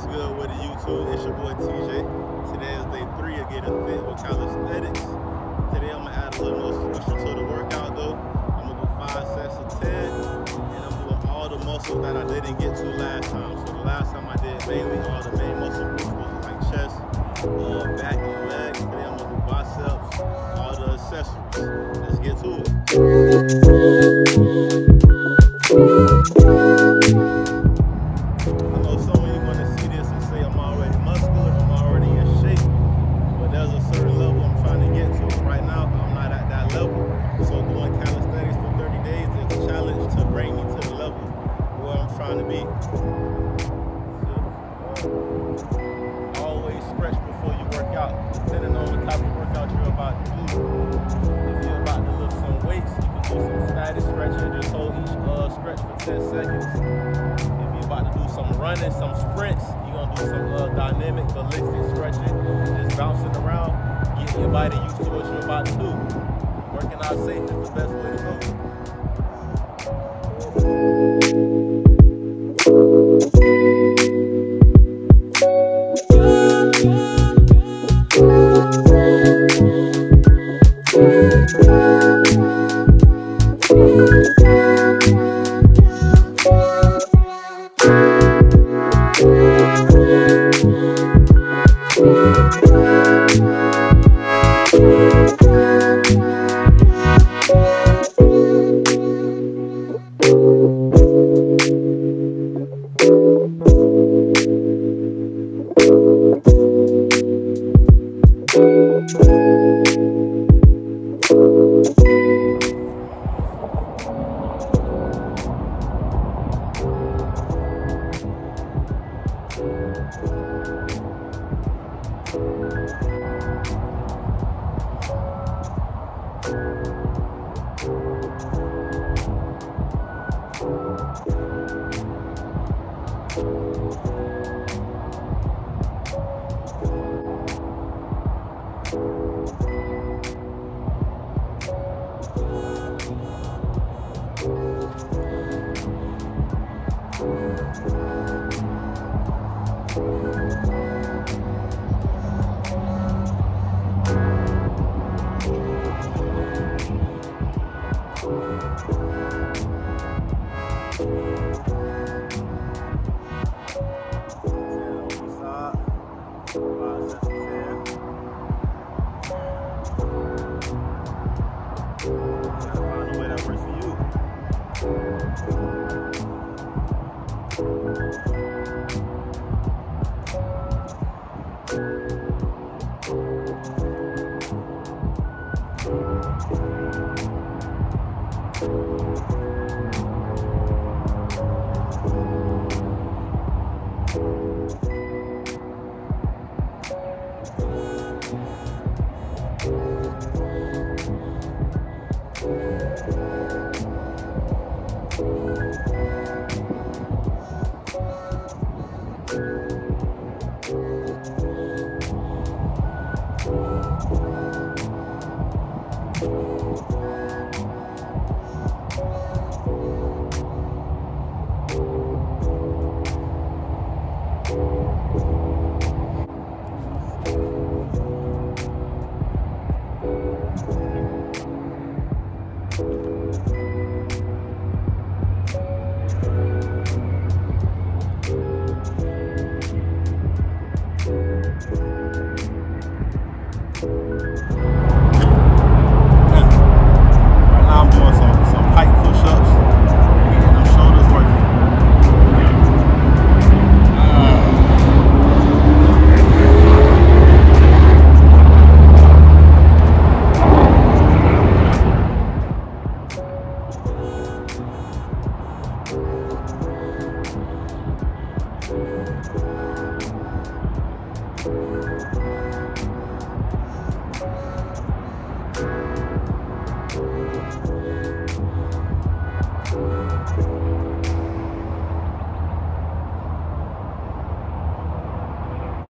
good with the YouTube? It's your boy TJ. Today is day 3 of getting fit with Calesthenics. Today I'm gonna add a little more structure to the workout though. I'm gonna do 5 sets of 10, and I'm doing all the muscles that I didn't get to last time. So the last time I did mainly all the main muscle groups, like chest, back, and legs. Today I'm gonna do biceps, all the accessories. Let's get to it. Trying to be. Always stretch before you work out, depending on the type of workout you're about to do. If you're about to lift some weights, you can do some static stretching. Just hold each stretch for 10 seconds. If you're about to do some running, some sprints, you're going to do some dynamic ballistic stretching, just bouncing around, getting your body used to what you're about to do. Working out safe is the best way to go.